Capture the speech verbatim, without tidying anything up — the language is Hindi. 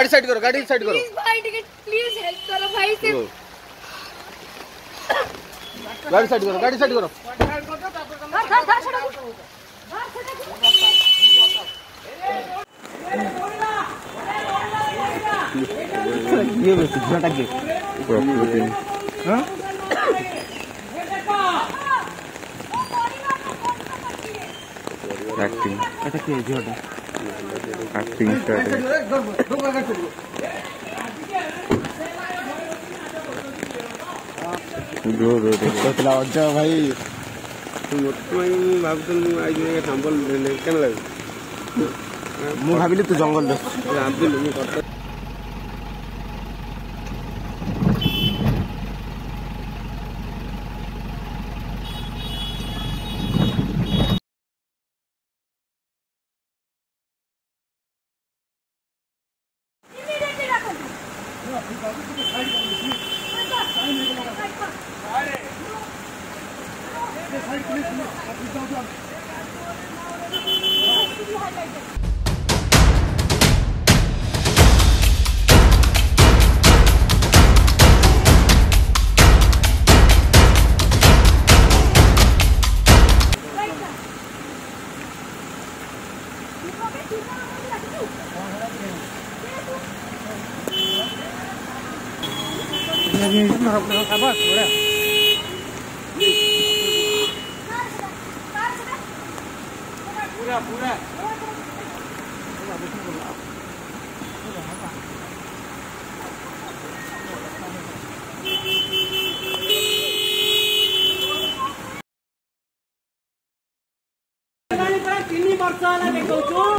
साइड करो गाड़ी साइड करो प्लीज भाई टिकट प्लीज हेल्प करो भाई से गाड़ी साइड करो गाड़ी साइड करो धर धर धर छोड़ ये बस झटा के प्रॉपर्टी हां एक्टिंग अच्छा के झटा एक्टिंग स्टार्ट है जो रो रो पतला अच्छा भाई तुम मोटमाई भाबतन आज में संबल ले केन लागे मु भाबिले तू जंगल दस भाबिले मु करता sakalakhabar पूरा पूरा पूरा तीन वर्ष देखो